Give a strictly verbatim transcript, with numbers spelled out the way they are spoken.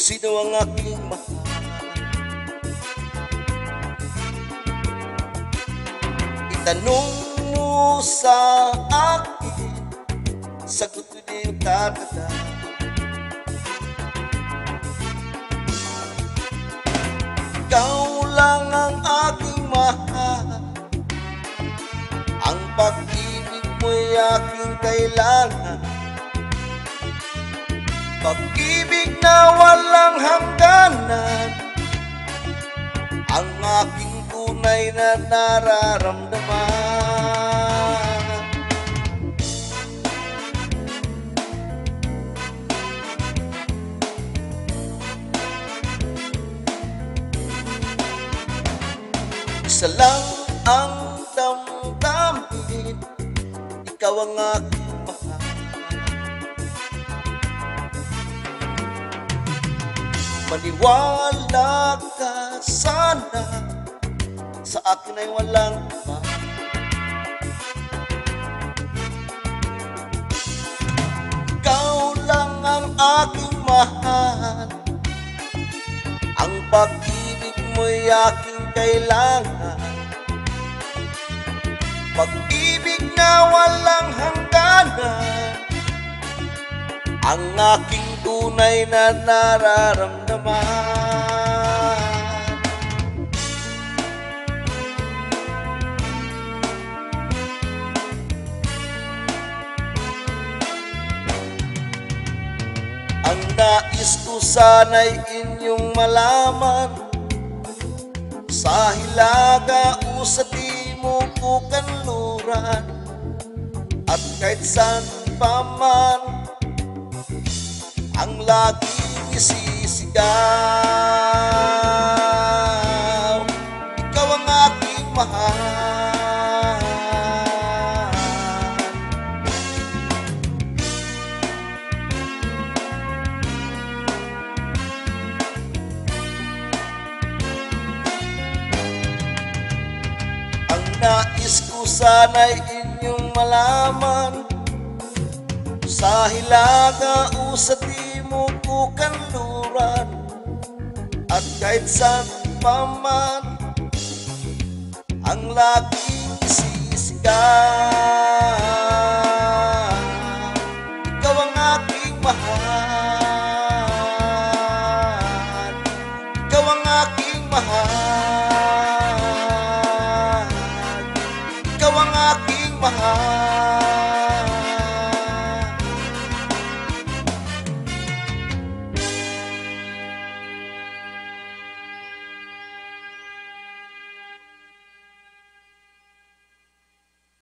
sino ang aking mahal. Itanong mo sa akin, sagot ko din yung tatanda. Ikaw lang ang aking mahal, ang pag-ibig mo'y aking kailangan. Pag-ibig na walang hangganan, ang aking tunay na nararamdaman. Isa lang ang damdamin, ikaw ang aking mahal. Maniwala ka sana, sa akin ay walang iba. Ikaw lang ang aking mahal, ang pag-ibig mo'y aking kailangan. Pag-ibig na walang hangganan, ang aking tunay na nararamdaman. Ang nais ko sana'y inyong malaman, sa Hilaga o sa Timog o Kanluran, at kahit saan pa man, ang laging isisigaw, ikaw ang aking mahal. Ang nais ko sana'y inyong malaman, sa Hilaga o sa Timog o Kanluran, at kahit saan pa man, ang laging isisigaw, ikaw ang aking mahal. Ikaw ang aking mahal. Ikaw ang aking mahal.